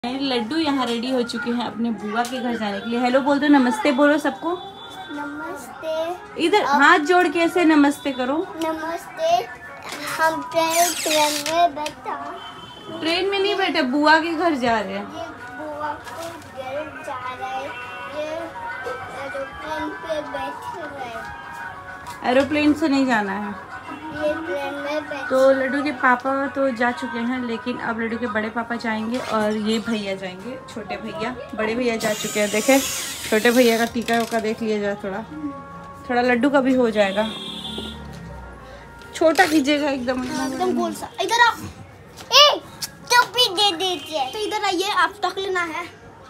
लड्डू यहाँ रेडी हो चुके हैं अपने बुआ के घर जाने के लिए। हेलो बोल दो, नमस्ते बोलो सबको। नमस्ते। इधर हाथ जोड़ के ऐसे नमस्ते करो। नमस्ते। हम ट्रेन में बैठा। ट्रेन में नहीं बैठे, बुआ के घर जा रहे हैं। ये बुआ के घर जा रहे हैं। ये एरोप्लेन पे बैठ रहे हैं। एरोप्लेन से नहीं जाना है। ये ट्रेन में बैठ। तो लड्डू के पापा तो जा चुके हैं, लेकिन अब लड्डू के बड़े पापा जाएंगे और ये भैया जाएंगे, छोटे भैया। बड़े भैया जा चुके हैं, देखे छोटे भैया का टीका उका देख लिया जाए, थोड़ा थोड़ा लड्डू का भी हो जाएगा। छोटा कीजिएगा एकदम एकदम गोल सा। इधर आओ। ए टोपी दे दीजिए। तो इधर आइए, आप तक लेना है।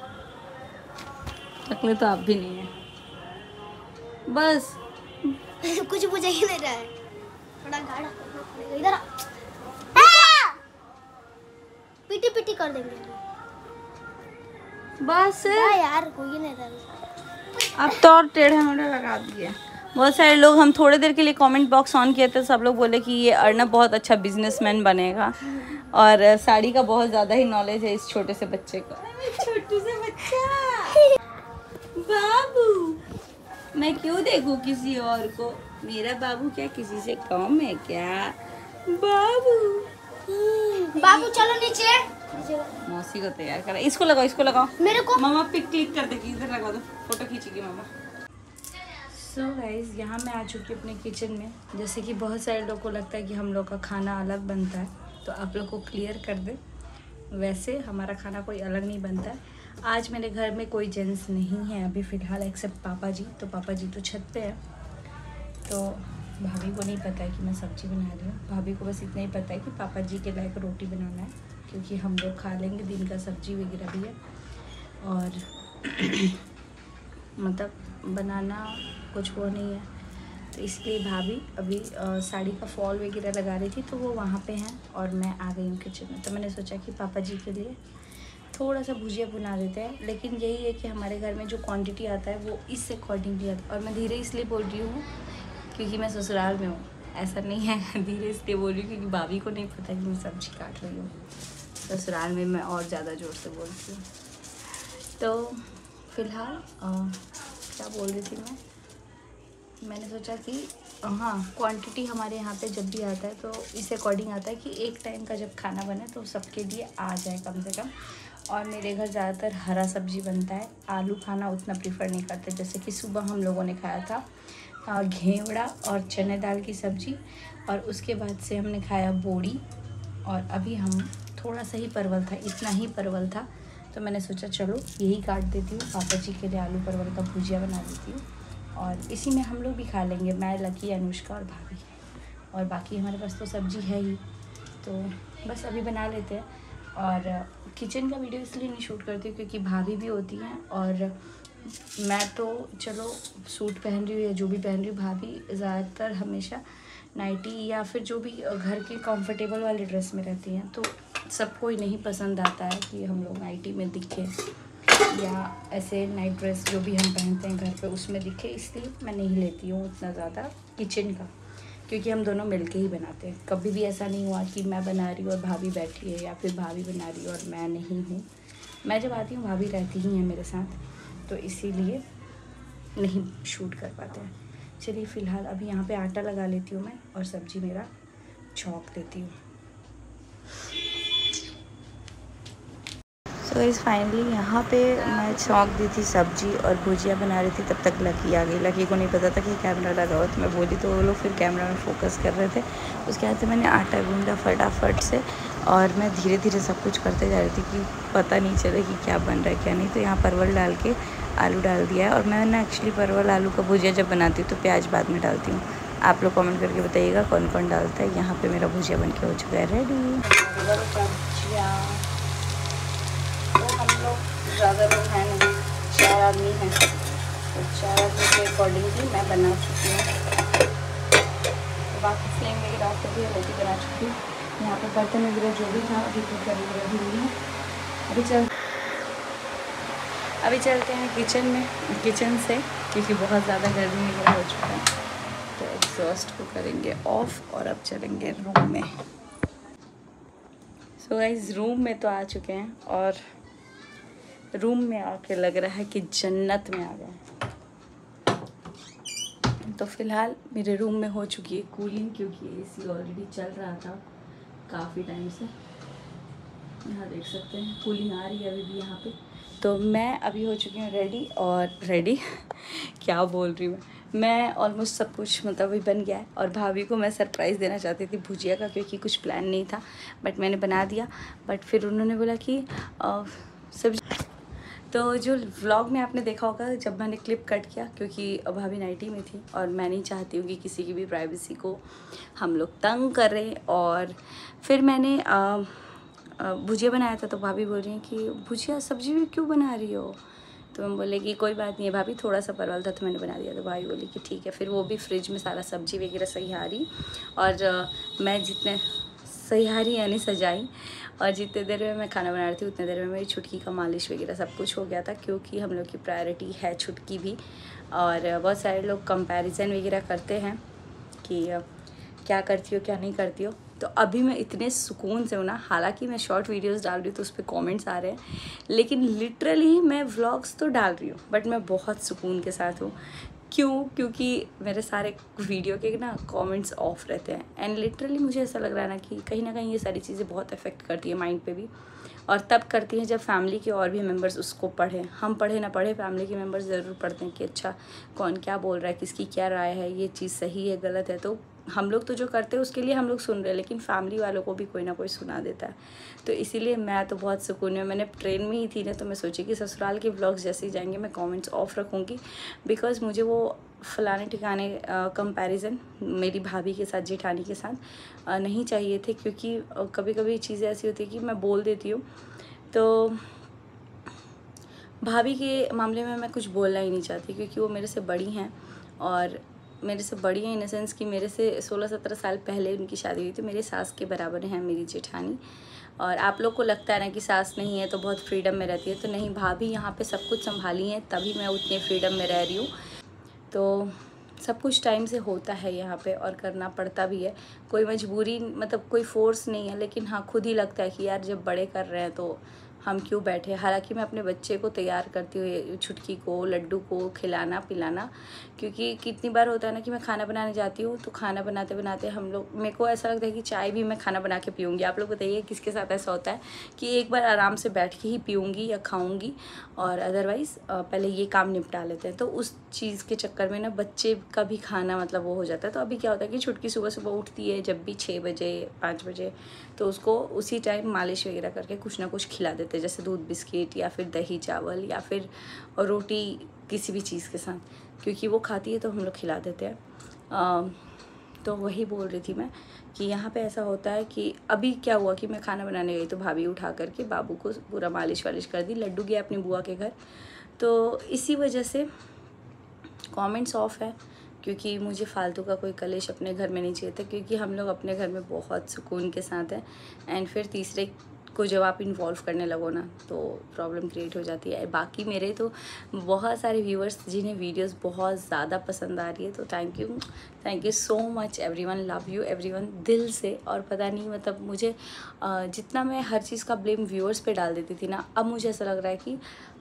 टकले तो आप भी नहीं है, बस कुछ मुझे ही नहीं रहा है, थोड़ा गाढ़ा करना पड़ेगा। इधर आ। पीटी पीटी कर देंगे बस यार, कोई नहीं रहा। अब तो और टेढ़े मेढ़े लगा दिए। बहुत सारे लोग, हम थोड़ी देर के लिए कमेंट बॉक्स ऑन किए थे, सब लोग बोले कि ये अर्नब बहुत अच्छा बिजनेसमैन बनेगा और साड़ी का बहुत ज़्यादा ही नॉलेज है इस छोटे से बच्चे को। छोटू से बच्चा बाबू, मैं क्यों देखूं किसी और को? मेरा बाबू क्या किसी से कम है क्या? बाबू बाबू चलो नीचे। मौसी को तैयार करा। इसको लगाओ, इसको लगाओ। मेरे को मामा पिक क्लिक कर देगी, इधर लगा दो, फोटो खींचेगी मामा। सो गाइज, यहाँ मैं आ चुकी हूँ अपने किचन में। जैसे कि बहुत सारे लोगों को लगता है कि हम लोग का खाना अलग बनता है, तो आप लोग को क्लियर कर दे, वैसे हमारा खाना कोई अलग नहीं बनता है। आज मेरे घर में कोई जेंट्स नहीं है अभी फ़िलहाल, एक्सेप्ट पापा जी। तो पापा जी तो छत पे है, तो भाभी को नहीं पता है कि मैं सब्ज़ी बना रही हूँ। भाभी को बस इतना ही पता है कि पापा जी के लायक रोटी बनाना है, क्योंकि हम लोग खा लेंगे, दिन का सब्ज़ी वगैरह भी है। और मतलब बनाना कुछ वो नहीं है, तो इसलिए भाभी अभी साड़ी का फॉल वगैरह लगा रही थी, तो वो वहाँ पे हैं और मैं आ गई हूँ किचन में। तो मैंने सोचा कि पापा जी के लिए थोड़ा सा भुजिया बना देते हैं, लेकिन यही है कि हमारे घर में जो क्वांटिटी आता है वो इस अकॉर्डिंगली आता है। और मैं धीरे इसलिए बोल रही हूँ क्योंकि मैं ससुराल में हूँ, ऐसा नहीं है। धीरे इसलिए बोल रही हूँ क्योंकि भाभी को नहीं पता कि मैं सब्ज़ी काट रही हूँ। ससुराल में मैं और ज़्यादा ज़ोर से बोलती हूँ। तो फिलहाल क्या बोल रही थी मैंने सोचा कि हाँ, क्वांटिटी हमारे यहाँ पे जब भी आता है तो इस अकॉर्डिंग आता है कि एक टाइम का जब खाना बने तो सबके लिए आ जाए कम से कम। और मेरे घर ज़्यादातर हरा सब्जी बनता है, आलू खाना उतना प्रीफर नहीं करते। जैसे कि सुबह हम लोगों ने खाया था घेवड़ा और चने दाल की सब्ज़ी, और उसके बाद से हमने खाया बोड़ी, और अभी हम थोड़ा सा ही परवल था, इतना ही परवल था, तो मैंने सोचा चलो यही काट देती हूँ, पापा जी के लिए आलू परवल का भुजिया बना देती हूँ, और इसी में हम लोग भी खा लेंगे, मैं, लकी, अनुष्का और भाभी। और बाकी हमारे पास तो सब्ज़ी है ही, तो बस अभी बना लेते हैं। और किचन का वीडियो इसलिए नहीं शूट करती हूँ क्योंकि भाभी भी होती हैं, और मैं तो चलो सूट पहन रही हूँ या जो भी पहन रही हूँ, भाभी ज़्यादातर हमेशा नाइटी या फिर जो भी घर के कंफर्टेबल वाले ड्रेस में रहती हैं, तो सबको ही नहीं पसंद आता है कि हम लोग नाइटी में दिखें या ऐसे नाइट ड्रेस जो भी हम पहनते हैं घर पे उसमें दिखे, इसलिए मैं नहीं लेती हूँ उतना ज़्यादा किचन का, क्योंकि हम दोनों मिलके ही बनाते हैं। कभी भी ऐसा नहीं हुआ कि मैं बना रही हूँ और भाभी बैठी है, या फिर भाभी बना रही है और मैं नहीं हूँ। मैं जब आती हूँ भाभी रहती ही हैं मेरे साथ, तो इसीलिए नहीं शूट कर पाते हैं। चलिए फ़िलहाल अभी यहाँ पे आटा लगा लेती हूँ मैं, और सब्ज़ी मेरा छौंक देती हूँ। तो इस फाइनली यहाँ पे मैं छौंक दी थी सब्जी और भुजिया बना रही थी, तब तक लकी आ गई। लकी को नहीं पता था कि कैमरा लगा हुआ, तो मैं बोली तो वो लोग फिर कैमरा में फोकस कर रहे थे। उसके बाद मैंने आटा गूंदा फटाफट से, और मैं धीरे धीरे सब कुछ करते जा रही थी कि पता नहीं चले कि क्या बन रहा है क्या नहीं। तो यहाँ परवल डाल के आलू डाल दिया है, और मैं ना एक्चुअली परवल आलू का भुजिया जब बनाती हूँ तो प्याज बाद में डालती हूँ। आप लोग कमेंट करके बताइएगा कौन कौन डालता है। यहाँ पर मेरा भुजिया बन के हो चुका है रेडी। हम लोग ज़्यादा लोग हैं नहीं, 4 आदमी हैं, तो 4 आदमी के अकॉर्डिंगली मैं बना चुकी हूँ। तो बाकी फ्लेम वगैरह ऑफ करके रोटी बना चुकी हूँ। यहाँ पे बर्तन वगैरह जो भी था अभी कुकर वगैरह भी नहीं है। अभी चलते हैं किचन से, क्योंकि बहुत ज़्यादा गर्मी वगैरह हो चुका है, तो एग्जॉस्ट को करेंगे ऑफ और अब चलेंगे रूम में। सो गाइस, रूम में तो आ चुके हैं, और रूम में आके लग रहा है कि जन्नत में आ गए। तो फ़िलहाल मेरे रूम में हो चुकी है कूलिंग, क्योंकि एसी ऑलरेडी चल रहा था काफ़ी टाइम से। यहाँ देख सकते हैं कूलिंग आ रही है अभी भी यहाँ पे। तो मैं अभी हो चुकी हूँ रेडी क्या बोल रही हूँ मैं ऑलमोस्ट सब कुछ मतलब अभी बन गया है। और भाभी को मैं सरप्राइज़ देना चाहती थी भुजिया का, क्योंकि कुछ प्लान नहीं था, बट मैंने बना दिया। बट फिर उन्होंने बोला कि सब्जी। तो जो व्लॉग में आपने देखा होगा जब मैंने क्लिप कट किया, क्योंकि भाभी नाइटी में थी और मैं नहीं चाहती हूँ कि किसी की भी प्राइवेसी को हम लोग तंग करें। और फिर मैंने भुजिया बनाया था, तो भाभी बोल रही हैं कि भुजिया सब्जी भी क्यों बना रही हो। तो हम बोले कि कोई बात नहीं है भाभी, थोड़ा सा परवल था तो मैंने बना दिया। तो भाभी बोली कि ठीक है। फिर वो भी फ्रिज में सारा सब्जी वगैरह सही और मैं जितने सही यानी सजाई, और जितने देर में मैं खाना बना रही थी उतने देर में मेरी छुटकी का मालिश वगैरह सब कुछ हो गया था, क्योंकि हम लोग की प्रायोरिटी है छुटकी भी। और बहुत सारे लोग कंपैरिजन वगैरह करते हैं कि क्या करती हो क्या नहीं करती हो। तो अभी मैं इतने सुकून से हूँ ना, हालांकि मैं शॉर्ट वीडियोस डाल रही हूँ तो उस पर कमेंट्स आ रहे हैं, लेकिन लिटरली मैं व्लॉग्स तो डाल रही हूँ बट मैं बहुत सुकून के साथ हूँ। क्यों? क्योंकि मेरे सारे वीडियो के ना कमेंट्स ऑफ रहते हैं, एंड लिटरली मुझे ऐसा लग रहा है ना कि कहीं ना कहीं ये सारी चीज़ें बहुत अफेक्ट करती है माइंड पे भी। और तब करती हैं जब फैमिली के और भी मेंबर्स उसको पढ़ें। हम पढ़े ना पढ़े, फैमिली के मेंबर्स ज़रूर पढ़ते हैं कि अच्छा कौन क्या बोल रहा है, किसकी क्या राय है, ये चीज़ सही है गलत है। तो हम लोग तो जो करते हैं उसके लिए हम लोग सुन रहे हैं, लेकिन फैमिली वालों को भी कोई ना कोई सुना देता है। तो इसीलिए मैं तो बहुत सुकून में, मैंने ट्रेन में ही थी ना, तो मैं सोची कि ससुराल के व्लॉग्स जैसे ही जाएंगे मैं कमेंट्स ऑफ रखूँगी, बिकॉज़ मुझे वो फलाने ठिकाने कंपैरिजन मेरी भाभी के साथ, जेठानी के साथ नहीं चाहिए थे। क्योंकि कभी कभी चीज़ें ऐसी होती है कि मैं बोल देती हूँ, तो भाभी के मामले में मैं कुछ बोलना ही नहीं चाहती, क्योंकि वो मेरे से बड़ी हैं। और मेरे से बड़ी हैं इन द सेंस कि मेरे से 16-17 साल पहले उनकी शादी हुई, तो मेरे सास के बराबर हैं मेरी जेठानी। और आप लोग को लगता है ना कि सास नहीं है तो बहुत फ्रीडम में रहती है, तो नहीं, भाभी यहाँ पे सब कुछ संभाली हैं, तभी मैं उतने फ्रीडम में रह रही हूँ। तो सब कुछ टाइम से होता है यहाँ पे और करना पड़ता भी है। कोई मजबूरी मतलब कोई फोर्स नहीं है, लेकिन हाँ खुद ही लगता है कि यार जब बड़े कर रहे हैं तो हम क्यों बैठे। हालांकि मैं अपने बच्चे को तैयार करती हूँ, छुटकी को, लड्डू को खिलाना पिलाना, क्योंकि कितनी बार होता है ना कि मैं खाना बनाने जाती हूँ तो खाना बनाते बनाते हम लोग, मेरे को ऐसा लगता है कि चाय भी मैं खाना बना के पीऊँगी। आप लोग बताइए किसके साथ ऐसा होता है कि एक बार आराम से बैठ के ही पीऊँगी या खाऊँगी, और अदरवाइज़ पहले ये काम निपटा लेते हैं। तो उस चीज़ के चक्कर में ना बच्चे का भी खाना मतलब वो हो जाता है। तो अभी क्या होता है कि छुटकी सुबह सुबह उठती है जब भी 6 बजे 5 बजे, तो उसको उसी टाइम मालिश वगैरह करके कुछ ना कुछ खिला देते हैं, जैसे दूध बिस्किट या फिर दही चावल या फिर रोटी किसी भी चीज़ के साथ, क्योंकि वो खाती है तो हम लोग खिला देते हैं। तो वही बोल रही थी मैं कि यहाँ पे ऐसा होता है कि अभी क्या हुआ कि मैं खाना बनाने गई तो भाभी उठा करके बाबू को पूरा मालिश वालिश कर दी। लड्डू गया अपनी बुआ के घर, तो इसी वजह से कमेंट्स ऑफ है, क्योंकि मुझे फालतू का कोई कलेश अपने घर में नहीं चाहिए था, क्योंकि हम लोग अपने घर में बहुत सुकून के साथ हैं। एंड फिर तीसरे को जब आप इन्वॉल्व करने लगो ना तो प्रॉब्लम क्रिएट हो जाती है। बाकी मेरे तो बहुत सारे व्यूअर्स जिन्हें वीडियोस बहुत ज़्यादा पसंद आ रही है, तो thank you so much everyone, love you everyone दिल से। और पता नहीं मतलब मुझे जितना मैं हर चीज़ का ब्लेम व्यूअर्स पे डाल देती थी ना, अब मुझे ऐसा लग रहा है कि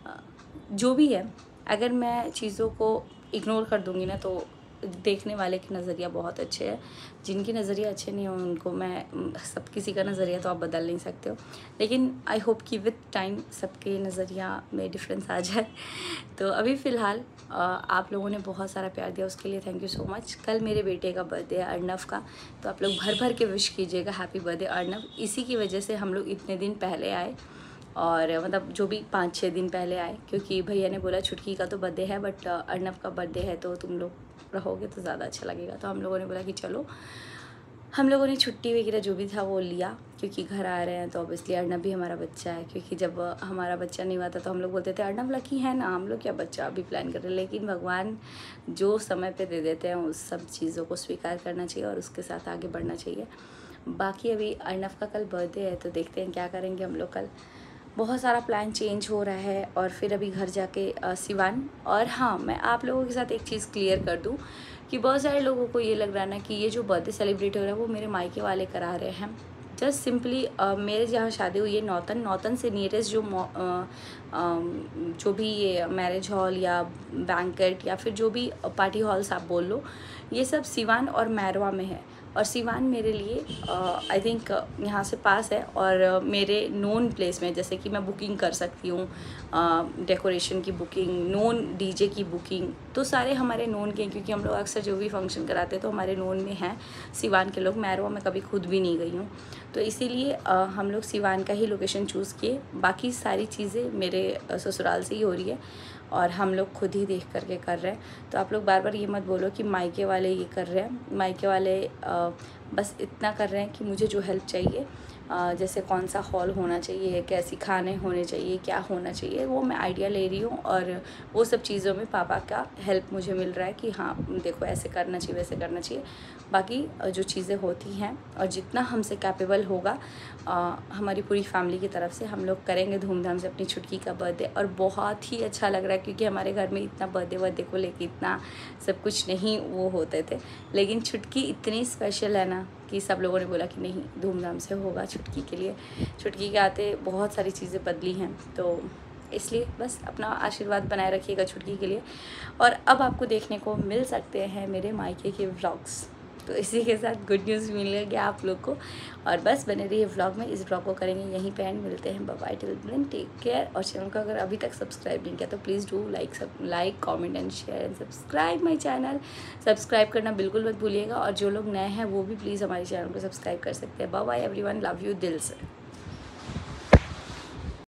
जो भी है, अगर मैं चीज़ों को इग्नोर कर दूँगी ना तो देखने वाले के नज़रिया बहुत अच्छे हैं। जिनके नज़रिया अच्छे नहीं हो उनको मैं सब किसी का नज़रिया तो आप बदल नहीं सकते हो, लेकिन आई होप कि विद टाइम सबके नज़रिया में डिफरेंस आ जाए। तो अभी फ़िलहाल आप लोगों ने बहुत सारा प्यार दिया, उसके लिए थैंक यू सो मच। कल मेरे बेटे का बर्थडे है अर्नव का, तो आप लोग भर भर के विश कीजिएगा हैप्पी बर्थडे अर्नव। इसी की वजह से हम लोग इतने दिन पहले आए, और मतलब जो भी 5-6 दिन पहले आए, क्योंकि भैया ने बोला छुटकी का तो बर्थडे है बट अर्नव का बर्थडे है तो तुम लोग रहोगे तो ज़्यादा अच्छा लगेगा। तो हम लोगों ने बोला कि चलो, हम लोगों ने छुट्टी वगैरह जो भी था वो लिया, क्योंकि घर आ रहे हैं तो ऑब्वियसली अर्नव भी हमारा बच्चा है। क्योंकि जब हमारा बच्चा नहीं हुआ था तो हम लोग बोलते थे अर्नव लकी है ना, हम लोग क्या बच्चा अभी प्लान कर रहे हैं। लेकिन भगवान जो समय पे दे देते हैं उस सब चीज़ों को स्वीकार करना चाहिए और उसके साथ आगे बढ़ना चाहिए। बाकी अभी अर्नव का कल बर्थडे है तो देखते हैं क्या करेंगे हम लोग कल। बहुत सारा प्लान चेंज हो रहा है, और फिर अभी घर जाके सिवान। और हाँ, मैं आप लोगों के साथ एक चीज़ क्लियर कर दूँ कि बहुत सारे लोगों को ये लग रहा है ना कि ये जो बर्थडे सेलिब्रेट हो रहा है वो मेरे मायके वाले करा रहे हैं, जस्ट सिंपली मेरे जहाँ शादी हुई है नौतन से नियरेस्ट जो भी ये मैरिज हॉल या बैंकेट या फिर जो भी पार्टी हॉल्स आप बोल लो, ये सब सिवान और मैरवा में है। और सिवान मेरे लिए आई थिंक यहाँ से पास है और मेरे नोन प्लेस में, जैसे कि मैं बुकिंग कर सकती हूँ, डेकोरेशन की बुकिंग, नोन डीजे की बुकिंग, तो सारे हमारे नोन के, क्योंकि हम लोग अक्सर जो भी फंक्शन कराते हैं तो हमारे नोन में हैं सिवान के लोग। मैरवा में कभी खुद भी नहीं गई हूँ, तो इसीलिए हम लोग सिवान का ही लोकेशन चूज़ किए। बाकी सारी चीज़ें मेरे ससुराल से ही हो रही है और हम लोग खुद ही देख करके कर रहे हैं। तो आप लोग बार बार ये मत बोलो कि मायके वाले ये कर रहे हैं। मायके वाले बस इतना कर रहे हैं कि मुझे जो हेल्प चाहिए, जैसे कौन सा हॉल होना चाहिए, कैसी खाने होने चाहिए, क्या होना चाहिए, वो मैं आइडिया ले रही हूँ। और वो सब चीज़ों में पापा का हेल्प मुझे मिल रहा है कि हाँ देखो ऐसे करना चाहिए, वैसे करना चाहिए। बाकी जो चीज़ें होती हैं और जितना हमसे कैपेबल होगा हमारी पूरी फैमिली की तरफ से हम लोग करेंगे धूमधाम से अपनी छुटकी का बर्थडे। और बहुत ही अच्छा लग रहा है क्योंकि हमारे घर में इतना बर्थडे को लेके इतना सब कुछ नहीं वो होते थे, लेकिन छुटकी इतनी स्पेशल है ना कि सब लोगों ने बोला कि नहीं धूमधाम से होगा छुटकी के लिए। छुटकी के आते बहुत सारी चीज़ें बदली हैं, तो इसलिए बस अपना आशीर्वाद बनाए रखिएगा छुटकी के लिए। और अब आपको देखने को मिल सकते हैं मेरे मायके के व्लॉग्स। तो इसी के साथ गुड न्यूज़ मिल गया आप लोग को। और बस बने रहिए व्लॉग में। इस व्लॉग को करेंगे यहीं पे एंड। मिलते हैं, bye bye, till then take care. और चैनल को अगर अभी तक सब्सक्राइब नहीं किया तो please do like comment and share and subscribe my channel. Subscribe करना बिल्कुल मत भूलिएगा। और जो लोग नए हैं वो भी प्लीज़ हमारे चैनल को सब्सक्राइब कर सकते हैं। Bye bye everyone, love you दिल से।